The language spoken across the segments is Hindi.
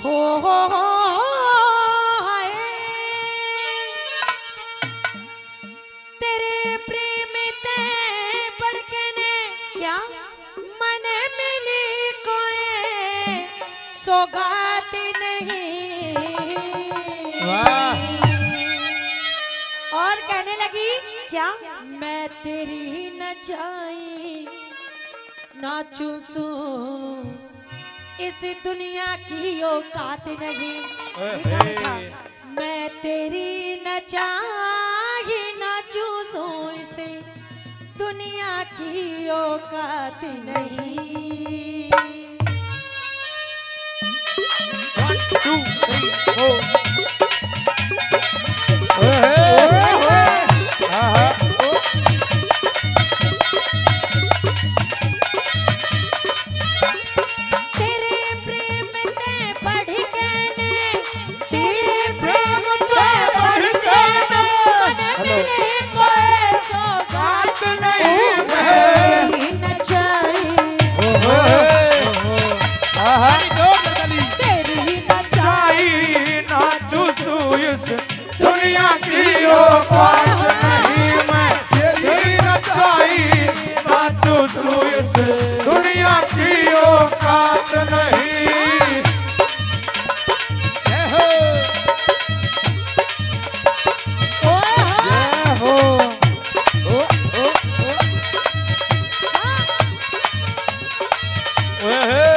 हो हाय तेरे प्रेम ते पड़कने क्या मन मिली कोई सौगात नहीं। वाह। और कहने लगी क्या मैं तेरी नचाई ना चूसू इस दुनिया की औकात नहीं। मीठा मीठा मैं तेरी नचाई ना चूसू इसे दुनिया की औकात नहीं। 1 2 3 4 दुनिया की औकात नहीं। मैं तेरी नचाई ना चूसू इस दुनिया की औकात नहीं। जय हो जय हो। ओ ओ ओ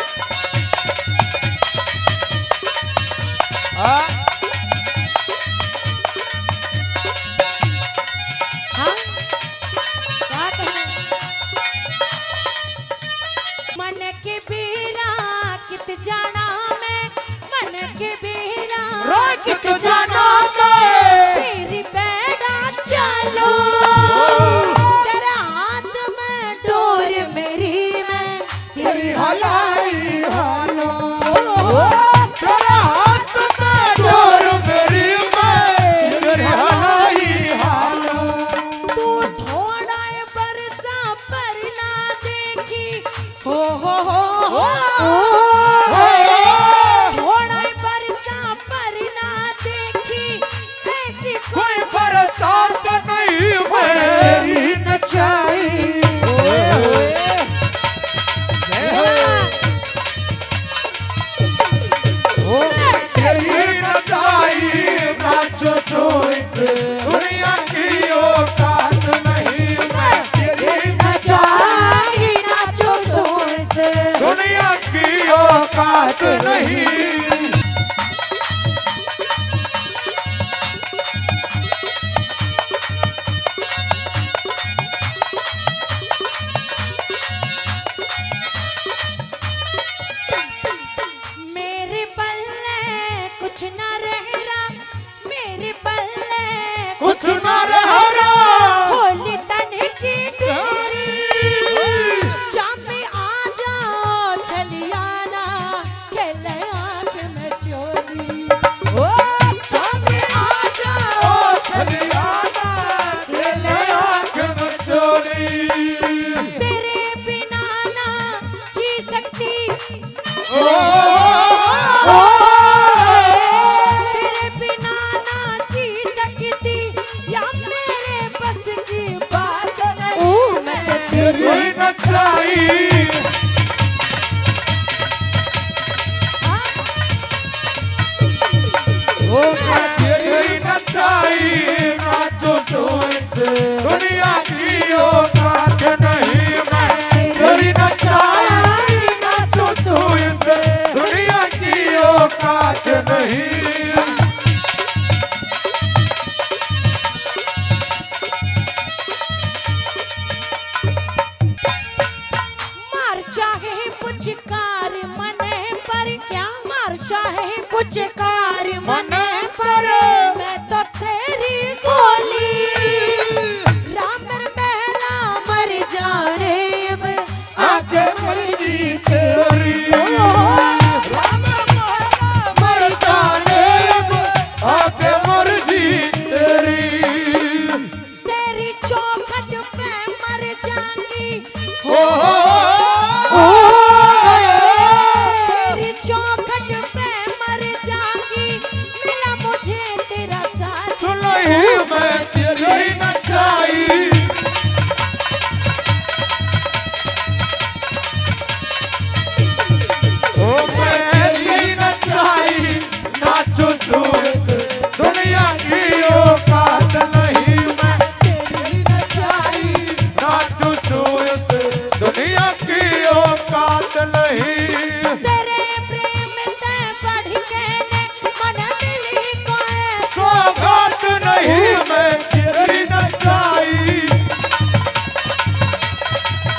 जाना मैं मन के बेरा कित जाना मैं तेरी बेड़ा चलो तेरा हाथ में डोर मेरी मैं तेरी हलाई हालो तेरा हाथ में डोर मेरी मैं तेरी हलाई हालो। तू थोड़ा बरसा पर ना देखी हो दुनिया की औकात नहीं। मैं तेरी नचाई नाचो से दुनिया की औकात नहीं। मेरे पल्ले कुछ ना रह रहा मेरे पल्ले कुछ न रह रहा होली तन की तेरी शाम में आ जाओ छलियाना खेले आँख में चोली। ओ शाम में आ जाओ छलियाना खेले आँख में चोली। तेरे बिना ना जी सकती तेरे बिना ना जी सकती या मेरे बस की बात नहीं। मैं तेरी नचाई मैं तेरी नचाई नाचो सो इस दुनिया की औकात नहीं। मैं तेरी नचाई नाचो सो इस दुनिया की औकात नहीं। मार चाहे पुचकार मने पर क्या मार चाहे पुचकार मने पर मैं तो तेरी गोली राम महला मर जाने अब आके मर्जी तेरी राम महला मर जाने अब आके मर्जी तेरी। तेरी चौखट पे मर जाऊंगी हो तेरी चौखट पे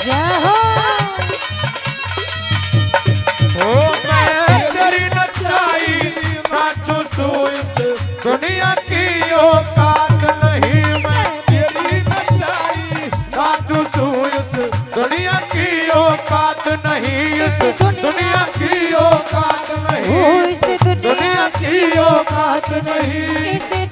जय हो। ओ मैं तेरी नचाई नाचू सू इस दुनिया की औकात नहीं, मैं तेरी नचाई नाचू सू इस दुनिया की औकात नहीं, इस दुनिया की औकात नहीं, इस दुनिया दुनिया की औकात नहीं। इस